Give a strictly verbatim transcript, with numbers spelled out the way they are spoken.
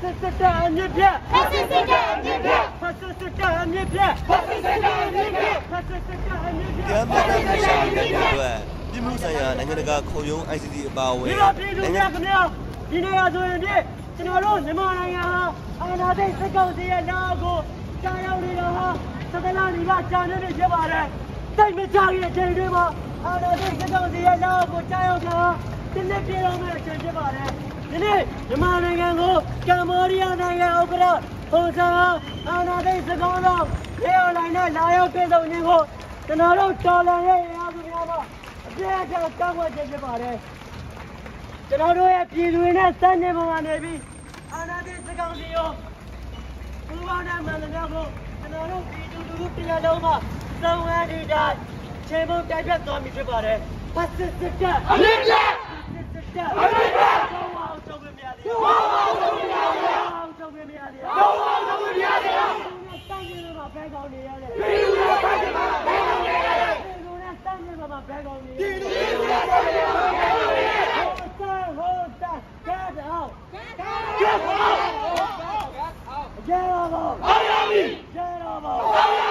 စစ်တပ်အမြင့်ပြတ်ဖက်စစ်စစ်တပ်အမြင့်ပြတ်ဖက်စစ်စစ်တပ်အမြင့်ပြတ်ဖက်စစ်စစ်တပ်အမြင့်ပြတ်ဖက်စစ်စစ်တပ်အမြင့်ပြတ်တရားမျှတမှုရှာဖွေတဲ့အတွက်ပြည်မှုဆိုင်ရာနိုင်ငံတကာခုံရုံး I C C အပါအဝင်နိုင်ငံခင်ဗျာဒီနေရာဆိုရင်ပြကျွန်တော်တို့မြန်မာနိုင်ငံဟာအာဏာသိမ်းစစ်ကောင်စီရဲ့နောက်ကိုကြားရောက်နေတော့ဟာသက္ကနာဒီကကြာနေနေဖြစ်ပါတယ်တိတ်မကြရတဲ့အချိန်တွေမှာအာဏာသိမ်းစစ်ကောင်စီရဲ့နောက်ကိုကြားရောက်တာဒီနေ့ပြည်တော်မဲ့အချိန်ဖြစ်ပါတယ်ဒီနေ့မြန်မာနိုင်ငံကိုကမ္ဘောဒီးယားနိုင်ငံဥက္ကဋ္ဌဟွန်ဆန်အာဏာသိမ်းစစ်ကောင်တော်ရေအွန်လိုင်းနဲ့လာရောက်ပြည်တော်ခြင်းကိုကျွန်တော်တို့တော်လှန်ရေးအင်အားစုများမှာအပြည့်အစုံတောင်းဝခြင်းဖြစ်ပါတယ်ကျွန်တော်တို့ရဲ့ပြည်သူတွေနဲ့စတင်ပုံကနေပြီးအာဏာသိမ်းစစ်ကောင်စီရောပူးပေါင်းတဲ့မှန်သမျှကိုကျွန်တော်တို့ပြည်သူလူထုပြည်လုံးမှာစုံဝဲဒီတိုင်းချိန်ပုံတိုက်ပြတ်သွားပြီဖြစ်ပါတယ်ဖက်စစ်စစ်တပ်အမြင့်ပြတ်စစ်တပ်အမြင့်ပြတ်တော့အောင်တော့မရသေးဘူးတော့အောင်တော့မရသေးဘူးတော့အောင်တော့မရသေးဘူးတော့အောင်တော့မရသေးဘူးတိုင်းပြည်မှာဘယ်ကောင်းနေရလဲပြည်သူတွေတိုင်းပြည်မှာဘယ်ကောင်းနေရလဲပြည်သူတွေတိုင်းပြည်မှာဘယ်ကောင်းနေရလဲပြည်သူတွေတိုင်းပြည်မှာဘယ်ကောင်းနေရလဲဟိုတာ get out get out get out get out get out get out